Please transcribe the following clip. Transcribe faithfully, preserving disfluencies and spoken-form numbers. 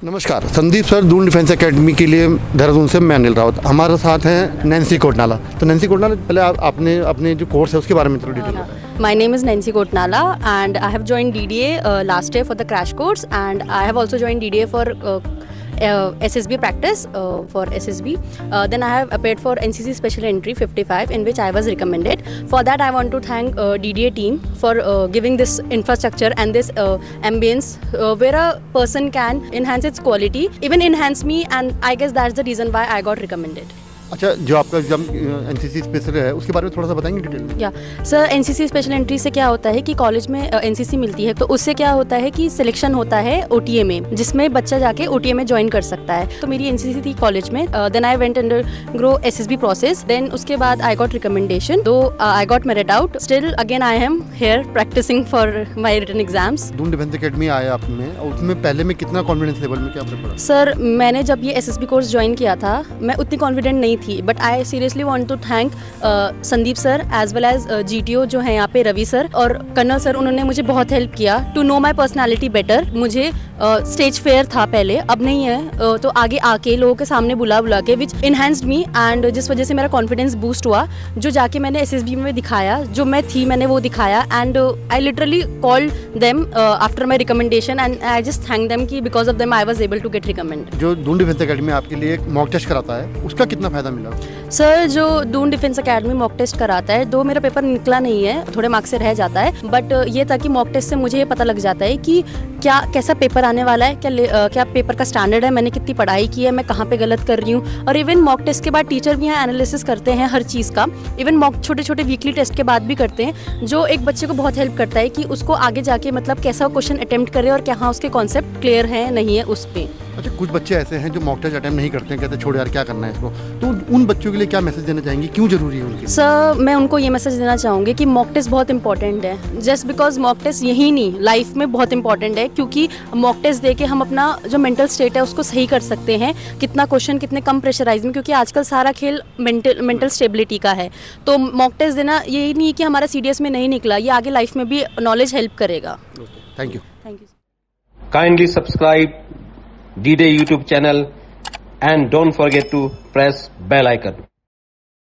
नमस्कार, Sandeep sir, Doon Defence Academy के लिए देहरादून से मैं अनिल रावत। हमारे साथ हैं नैन्सी कोटनाला। तो नैन्सी कोटनाला, पहले आप आपने अपने जो कोर्स है उसके बारे में थोड़ी डिटेल बताएं। My name is Nancy Kotnala and I have joined D D A uh, last year for the crash course, and I have also joined D D A for uh, uh, S S B practice uh, for S S B. Uh, then I have applied for N C C Special Entry fifty-five, in which I was recommended. For that I want to thank uh, D D A team for uh, giving this infrastructure and this uh, ambience uh, where a person can enhance its quality, even enhance me, and I guess that's the reason why I got recommended. अच्छा, जो आपका exam NCC special है उसके बारे में थोड़ा सा बताएंगे डिटेल में? या सर, एनसीसी स्पेशल एंट्री से क्या होता है कि कॉलेज में एनसीसी मिलती है, तो उससे क्या होता है कि सिलेक्शन होता है ओटीए में, जिसमें बच्चा जाके ओटीए में ज्वाइन कर सकता है। तो मेरी एनसीसी थी कॉलेज में। Then I went undergo SSB process. Then उसके बाद I got recommendation, though I got merit out. Still again I am here practicing for my written exams. Doon Defence Academy आया आपने, और उसमें पहले में कितना कॉन्फिडेंस लेवल में क्या आपने पढ़ा? सर, मैंने जब ये एसएसबी कोर्स ज्वाइन किया था, मैं उतनी कॉन्फिडेंट नहीं थी, but I seriously want to thank Sandeep sir as well as GTO जो है यहाँ पे, रवि सर और कर्नल सर। उन्होंने मुझे बहुत हेल्प किया to know my personality better. मुझे स्टेज uh, फेयर था पहले, अब नहीं है। uh, तो आगे आके लोगों के सामने बुला बुला के विच इनहेंस्ड मी, एंड जिस वजह से मेरा कॉन्फिडेंस बूस्ट हुआ। जो जाके मैंने एसएसबी में दिखाया, जो मैं थी मैंने वो दिखाया, and I literally called them after my recommendation, and I just thank them कि because of them I was able to get recommended. जो दून डिफेंस एकेडमी आपके लिए एक मॉक टेस्ट कराता है, उसका कितना फायदा मिला? सर, जो Doon Defence Academy mock test कराता है, दो मेरा पेपर निकला नहीं है, थोड़े मार्क्स से रह जाता है, बट ये था कि मॉक टेस्ट से मुझे ये पता लग जाता है कि क्या कैसा पेपर आने वाला है, क्या uh, क्या पेपर का स्टैंडर्ड है, मैंने कितनी पढ़ाई की है, मैं कहाँ पे गलत कर रही हूँ। और इवन मॉक टेस्ट के बाद टीचर भी यहाँ एनालिसिस करते हैं हर चीज़ का। इवन मॉक छोटे छोटे वीकली टेस्ट के बाद भी करते हैं, जो एक बच्चे को बहुत हेल्प करता है कि उसको आगे जाके मतलब कैसा क्वेश्चन अटेम्प्ट करे और क्या उसके कॉन्सेप्ट क्लियर है नहीं है उस पर। अच्छा, कुछ बच्चे ऐसे हैं जो मॉक टेस्ट अटेम्प्ट नहीं करते हैं, कहते हैं छोड़ यार क्या करना है इसको, तो उन बच्चों के लिए क्या मैसेज देना चाहेंगे, क्यों जरूरी है उनके? सर, मैं उनको ये मैसेज देना चाहूँगी कि मॉक टेस्ट बहुत इंपॉर्टेंट है। जस्ट बिकॉज मॉक टेस्ट यही नहीं, लाइफ में बहुत इंपॉर्टेंट है, क्योंकि मॉक टेस्ट दे के हम अपना जो मेंटल स्टेट है उसको सही कर सकते हैं। कितना क्वेश्चन कितने कम प्रेशराइज में, क्योंकि आजकल सारा खेल मेंटल मेंटल स्टेबिलिटी का है। तो मॉक टेस्ट देना यही नहीं कि हमारा सीडीएस में नहीं निकला, ये आगे लाइफ में भी नॉलेज हेल्प करेगा। Thank you. Thank you. Kindly subscribe D D A YouTube channel and don't forget to press bell icon.